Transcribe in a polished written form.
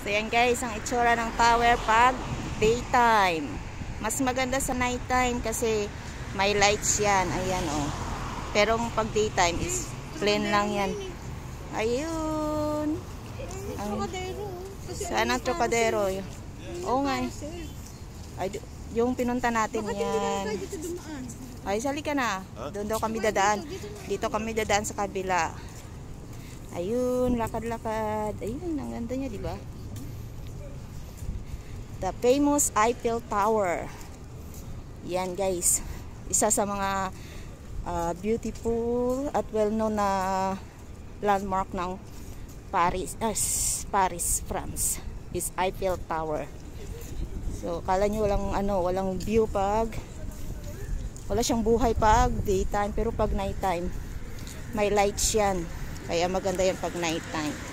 So yan guys, ang itsura ng tower pag daytime. Mas maganda sa nighttime kasi may lights yan. Ayan oh. Pero pag daytime is plain lang yan. Ayun. Saan ang Trocadero? Oo nga. Ay, yung pinunta natin yan. Ay, sali ka na. Doon daw kami dadaan. Dito kami dadaan sa kabila. Ayun, lakad-lakad. Ayun, ang ganda niya, di ba? The famous Eiffel Tower. Yan, guys. Isa sa mga beautiful at well-known na landmark ng Paris, France. Is Eiffel Tower. So, kala nyo walang view pag wala siyang buhay pag daytime, pero pag nighttime may lights yan. Kaya maganda yan pag nighttime.